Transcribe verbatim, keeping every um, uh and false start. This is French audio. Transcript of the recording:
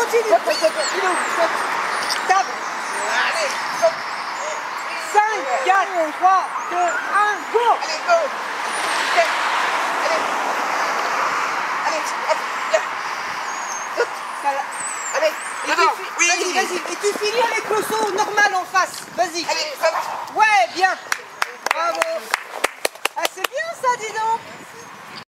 continue. Stop, stop, stop. Il est où? Stop. Stop. Allez, stop. cinq, quatre, trois, deux, un, go. Allez, go. Ok. Allez. Allez, hop, là. Saute. Ça va. Allez, Et tu dedans. fi- Oui. Vas-y, vas-y. Et tu finis avec le saut normal en face.